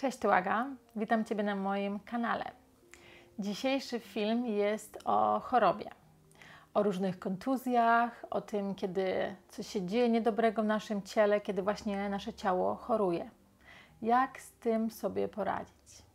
Cześć, tu Aga. Witam Ciebie na moim kanale. Dzisiejszy film jest o chorobie, o różnych kontuzjach, o tym, kiedy coś się dzieje niedobrego w naszym ciele, kiedy właśnie nasze ciało choruje. Jak z tym sobie poradzić?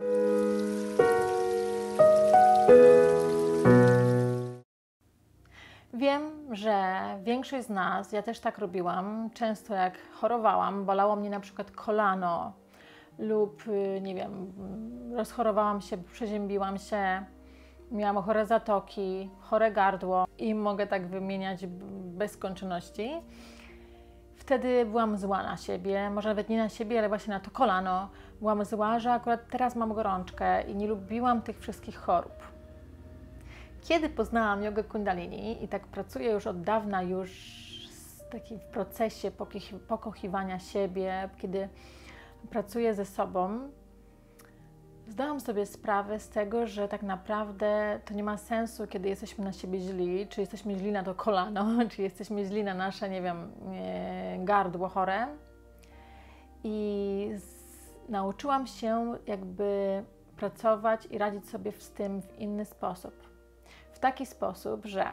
Wiem, że większość z nas, ja też tak robiłam, często jak chorowałam, bolało mnie na przykład kolano lub, nie wiem, rozchorowałam się, przeziębiłam się, miałam chore zatoki, chore gardło i mogę tak wymieniać bez skończoności. Wtedy byłam zła na siebie, może nawet nie na siebie, ale właśnie na to kolano. Byłam zła, że akurat teraz mam gorączkę i nie lubiłam tych wszystkich chorób. Kiedy poznałam jogę kundalini i tak pracuję już od dawna w procesie pokochiwania siebie, kiedy pracuję ze sobą, zdałam sobie sprawę z tego, że tak naprawdę to nie ma sensu, kiedy jesteśmy na siebie źli, czy jesteśmy źli na to kolano, czy jesteśmy źli na nasze, nie wiem, gardło chore. I nauczyłam się jakby pracować i radzić sobie z tym w inny sposób. W taki sposób, że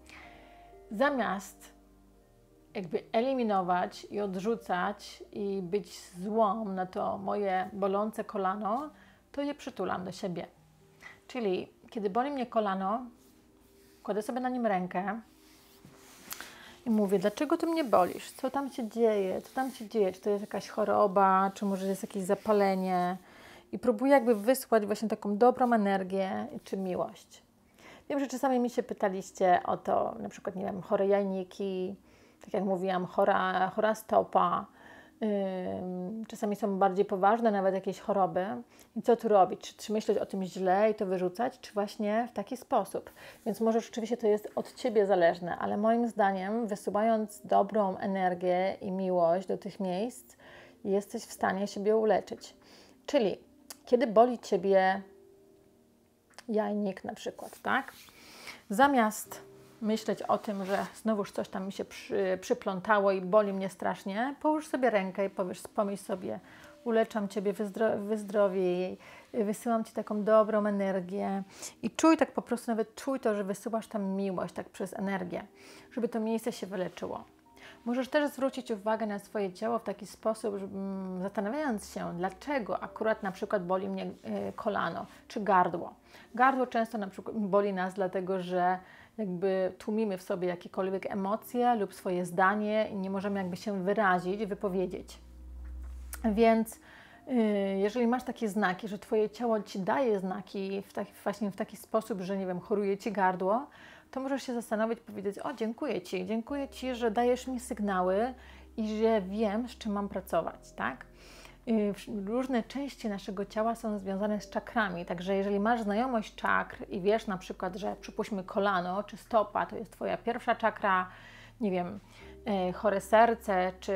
zamiast jakby eliminować i odrzucać i być złą na to moje bolące kolano, to je przytulam do siebie. Czyli kiedy boli mnie kolano, kładę sobie na nim rękę i mówię, dlaczego ty mnie bolisz? Co tam się dzieje? Co tam się dzieje? Czy to jest jakaś choroba? Czy może jest jakieś zapalenie? I próbuję jakby wysłać właśnie taką dobrą energię czy miłość. Wiem, że czasami mi się pytaliście o to, na przykład, nie wiem, chore jajniki, tak jak mówiłam, chora stopa. Czasami są bardziej poważne nawet jakieś choroby. I co tu robić? Czy myśleć o tym źle i to wyrzucać, czy właśnie w taki sposób? Więc może rzeczywiście to jest od Ciebie zależne, ale moim zdaniem wysyłając dobrą energię i miłość do tych miejsc, jesteś w stanie siebie uleczyć. Czyli kiedy boli Ciebie jajnik na przykład, tak? Zamiast myśleć o tym, że znowuż coś tam mi się przyplątało i boli mnie strasznie, połóż sobie rękę i pomyśl sobie, uleczam Ciebie, wyzdrowiej, wysyłam Ci taką dobrą energię i czuj tak po prostu, nawet czuj to, że wysyłasz tam miłość, tak przez energię, żeby to miejsce się wyleczyło. Możesz też zwrócić uwagę na swoje ciało w taki sposób, zastanawiając się, dlaczego akurat na przykład boli mnie kolano czy gardło. Gardło często na przykład boli nas dlatego, że jakby tłumimy w sobie jakiekolwiek emocje lub swoje zdanie i nie możemy jakby się wyrazić, wypowiedzieć. Więc jeżeli masz takie znaki, że Twoje ciało Ci daje znaki właśnie w taki sposób, że nie wiem, choruje Ci gardło, to możesz się zastanowić, powiedzieć, o dziękuję Ci, że dajesz mi sygnały i że wiem, z czym mam pracować, tak? Różne części naszego ciała są związane z czakrami, także jeżeli masz znajomość czakr i wiesz na przykład, że przypuśćmy kolano czy stopa to jest Twoja pierwsza czakra, nie wiem, chore serce czy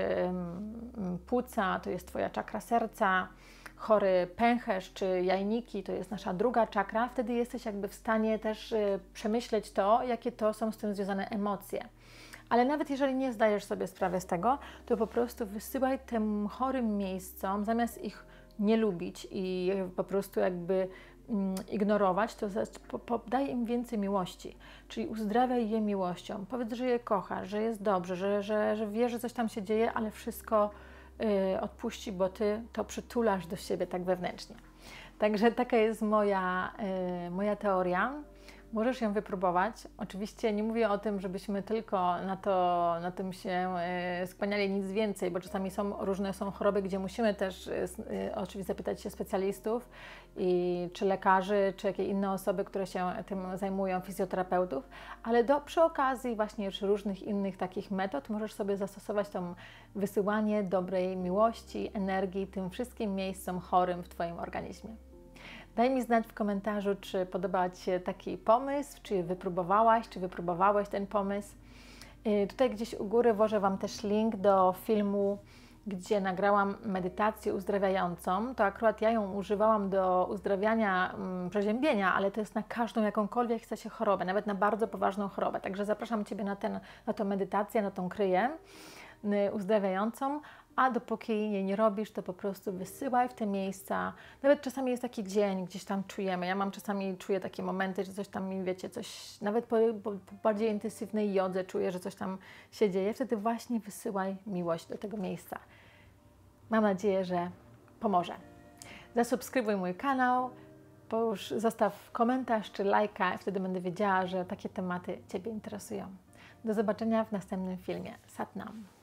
płuca to jest Twoja czakra serca, chory pęcherz czy jajniki to jest nasza druga czakra, wtedy jesteś jakby w stanie też przemyśleć to, jakie to są z tym związane emocje. Ale nawet jeżeli nie zdajesz sobie sprawy z tego, to po prostu wysyłaj tym chorym miejscom, zamiast ich nie lubić i po prostu jakby ignorować, to daj im więcej miłości, czyli uzdrawiaj je miłością. Powiedz, że je kochasz, że jest dobrze, że wiesz, że coś tam się dzieje, ale wszystko odpuści, bo Ty to przytulasz do siebie tak wewnętrznie. Także taka jest moja teoria. Możesz ją wypróbować. Oczywiście nie mówię o tym, żebyśmy tylko na tym się skłaniali, nic więcej, bo czasami różne są choroby, gdzie musimy też oczywiście zapytać się specjalistów, czy lekarzy, czy jakie inne osoby, które się tym zajmują, fizjoterapeutów, ale przy okazji właśnie już różnych innych takich metod możesz sobie zastosować to wysyłanie dobrej miłości, energii tym wszystkim miejscom chorym w Twoim organizmie. Daj mi znać w komentarzu, czy podobał Ci się taki pomysł, czy wypróbowałaś, czy wypróbowałeś ten pomysł. Tutaj gdzieś u góry włożę Wam też link do filmu, gdzie nagrałam medytację uzdrawiającą. To akurat ja ją używałam do uzdrawiania przeziębienia, ale to jest na każdą jakąkolwiek chce się chorobę, nawet na bardzo poważną chorobę. Także zapraszam Ciebie na tę medytację, na tą kryję uzdrawiającą. a dopóki jej nie robisz, to po prostu wysyłaj w te miejsca. Nawet czasami jest taki dzień, gdzieś tam czujemy. Ja czuję takie momenty, że coś tam, wiecie, coś, nawet po bardziej intensywnej jodze czuję, że coś tam się dzieje. Wtedy właśnie wysyłaj miłość do tego miejsca. Mam nadzieję, że pomoże. Zasubskrybuj mój kanał, zostaw komentarz czy lajka, wtedy będę wiedziała, że takie tematy Ciebie interesują. Do zobaczenia w następnym filmie. Sat Nam.